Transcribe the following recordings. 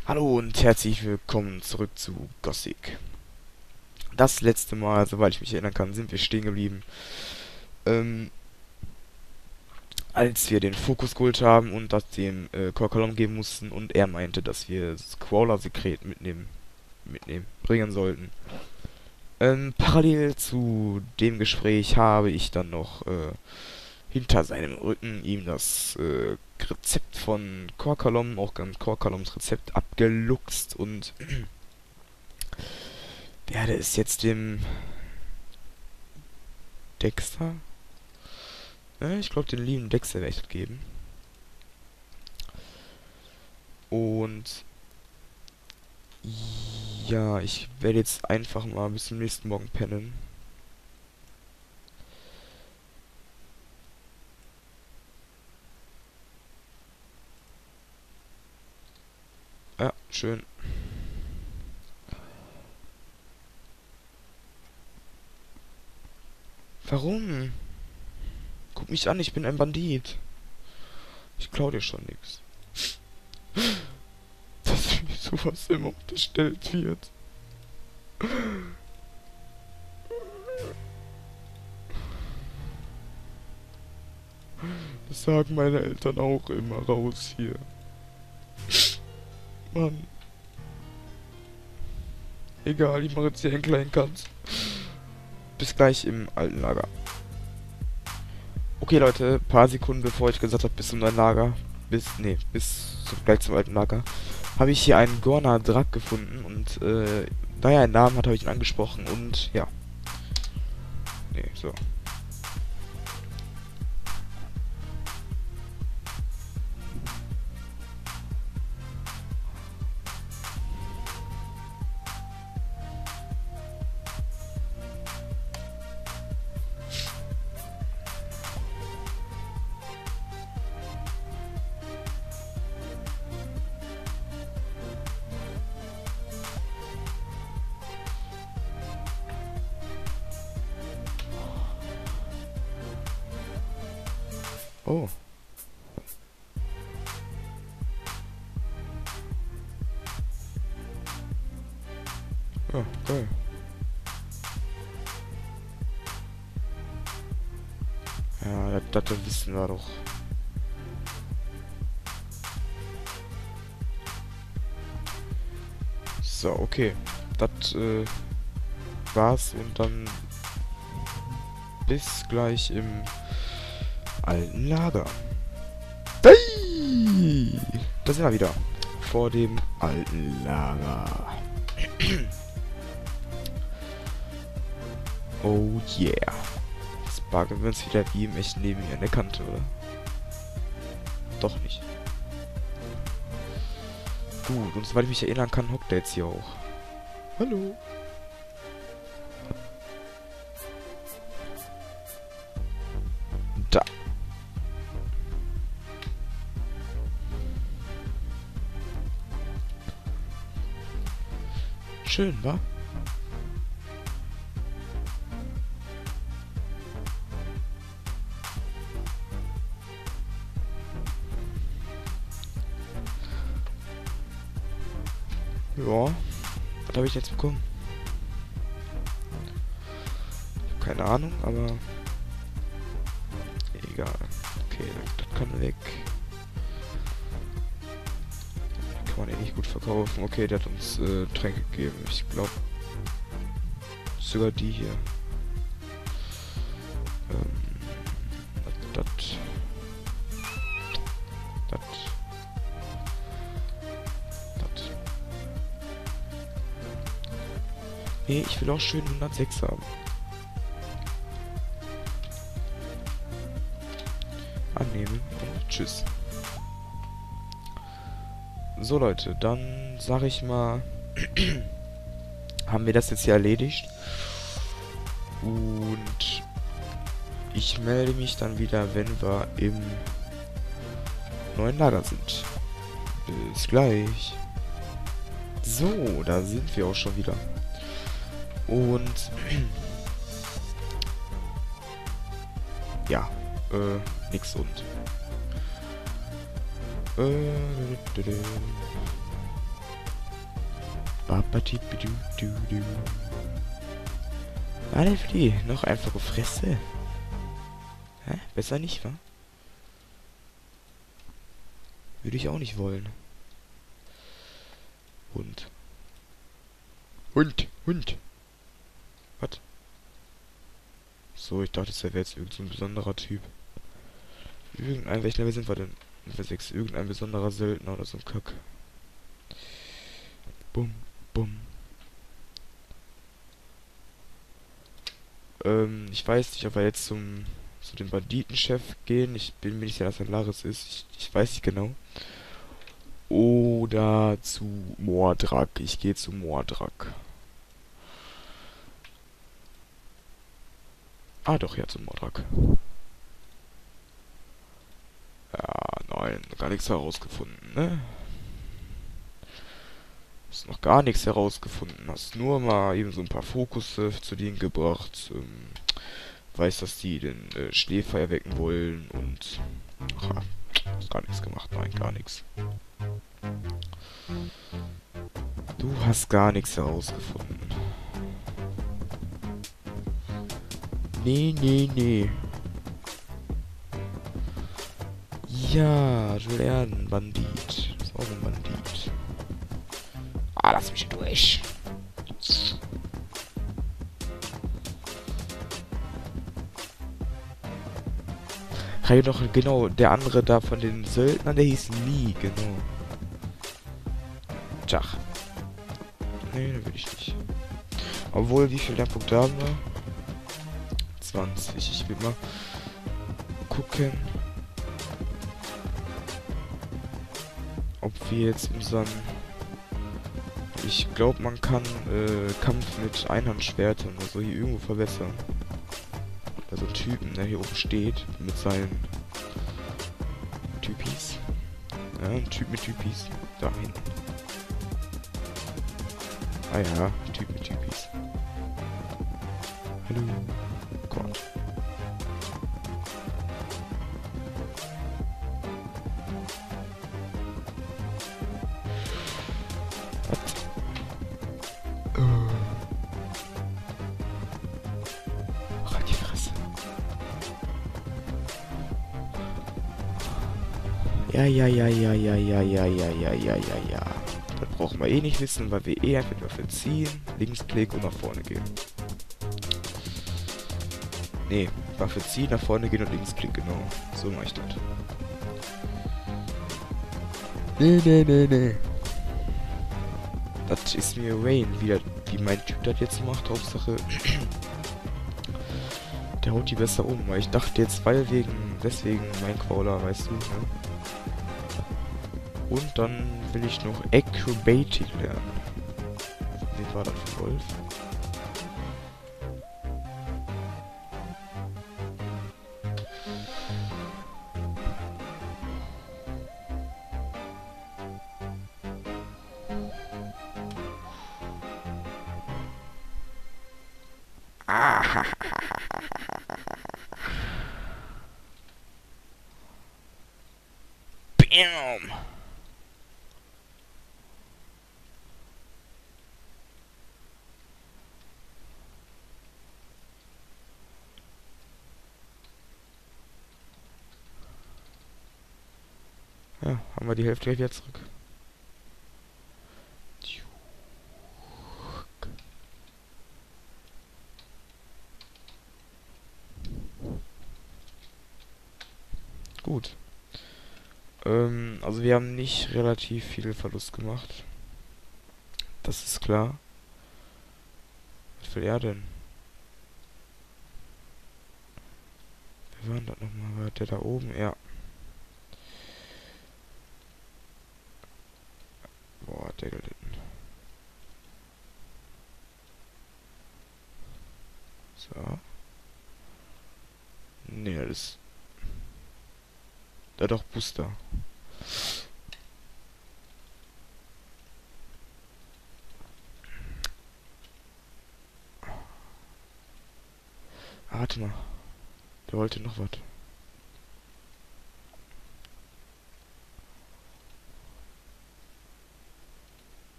Hallo und herzlich willkommen zurück zu Gothic. Das letzte Mal, soweit ich mich erinnern kann, sind wir stehen geblieben, ähm, als wir den Fokus geholt haben und das dem Korkalom geben mussten und er meinte, dass wir das Crawler-Sekret bringen sollten. Parallel zu dem Gespräch habe ich dann noch hinter seinem Rücken ihm das Rezept von Korkalom, auch ganz Korkaloms Rezept, abgeluchst und werde es jetzt dem Dexter? Ich glaube, den lieben Dexter werde ich das geben. Und ja, ich werde jetzt einfach mal bis zum nächsten Morgen pennen. Ja, schön. Warum? Guck mich an, ich bin ein Bandit. Ich klau dir schon nix. Dass mir sowas immer unterstellt wird. Das sagen meine Eltern auch immer raus hier. Mann. Egal, ich mache jetzt hier einen kleinen Cut. Bis gleich im alten Lager. Okay, Leute, paar Sekunden bevor ich gesagt habe, bis zum neuen Lager, gleich zum alten Lager, habe ich hier einen Gorna Drak gefunden und da er einen Namen hat, habe ich ihn angesprochen und ja. Nee, so. Oh. Ja, geil. Ja, das wissen wir doch. So, okay. Das war's und dann bis gleich im alten Lager. Hey! Da sind wir wieder. Vor dem alten Lager. Oh yeah. Jetzt bagen wir uns wieder wie im echten Leben hier an der Kante, oder? Doch nicht. Gut, und soweit ich mich erinnern kann, hockt der jetzt hier auch. Hallo. Da. Schön, wa? Ja. Was habe ich jetzt bekommen? Keine Ahnung, aber egal. Okay, das kann weg. Kann man eh nicht gut verkaufen. Okay, der hat uns Tränke gegeben. Ich glaube, sogar die hier. Das. Nee, ich will auch schön 106 haben. Annehmen und tschüss. So Leute, dann sage ich mal, haben wir das jetzt hier erledigt. Und ich melde mich dann wieder, wenn wir im neuen Lager sind. Bis gleich. So, da sind wir auch schon wieder. Und ja, nix und. Babadibidu-du-du. Alfli, noch einfache Fresse. Hä? Besser nicht, wa? Würde ich auch nicht wollen. Hund. Hund. Was? So, ich dachte, das wäre jetzt irgend so ein besonderer Typ. Welchen Level sind wir denn? Level 6. Irgendein besonderer Söldner oder so ein Kack. Bum, bum. Ich weiß nicht, ob wir jetzt zu dem Banditenchef gehen. Ich bin mir nicht sicher, dass er Laris ist. Ich weiß nicht genau. Oder zu Mordrak. Ich gehe zu Mordrak. Ah, doch, ja, zu Mordrak. Ja, nein, gar nichts herausgefunden, ne? Hast noch gar nichts herausgefunden. Hast nur mal eben so ein paar Fokusse zu denen gebracht. Weiß, dass die den Schläfer erwecken wollen und... Ach, hast gar nichts gemacht, nein, gar nichts. Du hast gar nichts herausgefunden. Nee. Ja, Julian, Bandit. Ist auch ein Bandit. Ah, lass mich durch. Kann doch, genau, der andere da von den Söldnern, der hieß Lee, genau. Tschach. Nee, den will ich nicht. Obwohl, wie viel Lernpunkte haben wir? 20. Ich will mal gucken, ob wir jetzt unseren... Ich glaube, man kann Kampf mit Einhandschwertern oder so hier irgendwo verbessern. Da so ein Typen, der hier oben steht, mit seinen Typis. Ja, ein Typ mit Typis. Da hinten. Ah ja, Typ mit Typis. Hallo. Gott. Ach, die Fresse. Ja. Das brauchen wir eh nicht wissen, weil wir eh einfach nur verziehen, Linksklick und nach vorne gehen. Nee, Waffe ziehen, nach vorne gehen und Linksklick, genau. So mache ich das. Nee. Das ist mir Wayne, wie mein Typ das jetzt macht. Hauptsache, der haut die besser um. Weil ich dachte jetzt, deswegen mein Crawler, weißt du, ne? Und dann will ich noch Acrobatic lernen. Wie war das für Wolf? Ah, Bam! Ja, haben wir die Hälfte wieder zurück. Gut. Also wir haben nicht relativ viel Verlust gemacht. Das ist klar. Was will er denn? Wer war denn das nochmal? War der da oben? Ja. Boah, hat der gelitten. So. Nee, das ist... Da doch Booster. Ah, warte mal. Der wollte noch was.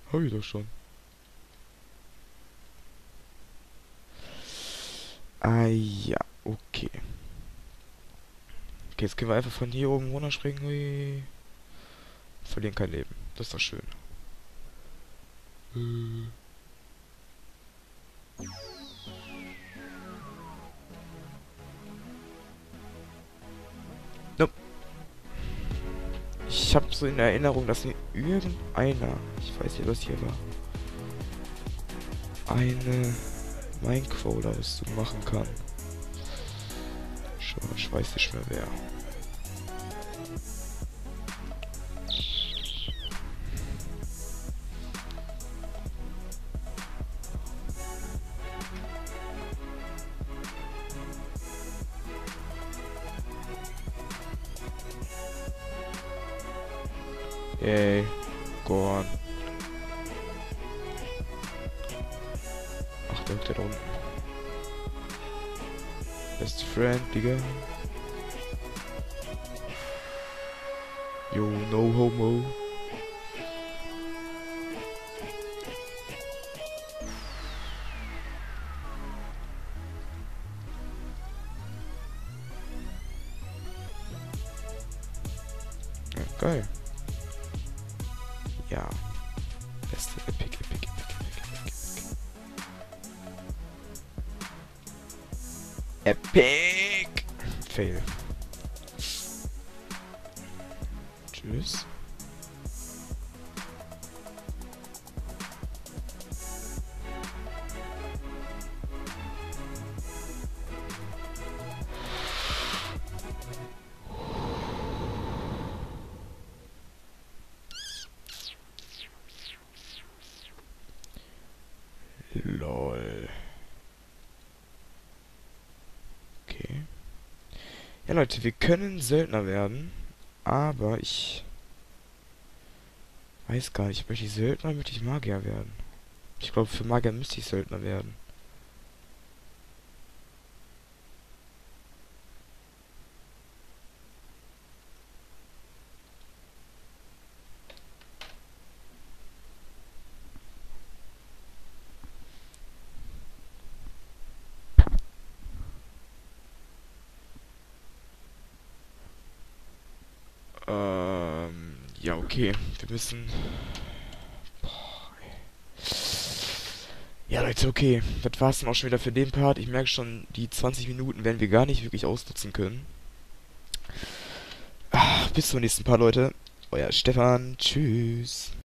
Hab ich doch schon. Ah ja, okay. Okay, jetzt können wir einfach von hier oben runterspringen. Hui. Verlieren kein Leben. Das ist doch schön. Nope. Ich habe so in Erinnerung, dass irgendeiner, ich weiß nicht, was hier war, eine Minecrawler-Rüstung machen kann. Schau, ich weiß nicht mehr wer. Yay, go on. Ach, der da unten. Best friend, Digga. Yo, no homo. Ja, geil. Ja. Beste Epic. Epic! Fail. Tschüss. Lol. Okay. Ja, Leute, wir können Söldner werden, aber ich weiß gar nicht, möchte ich Söldner oder möchte ich Magier werden? Ich glaube, für Magier müsste ich Söldner werden. Ja, okay. Wir müssen... Boah, ey. Ja, Leute, okay. Das war's dann auch schon wieder für den Part. Ich merke schon, die 20 Minuten werden wir gar nicht wirklich ausnutzen können. Bis zum nächsten Part, Leute. Euer Stefan. Tschüss.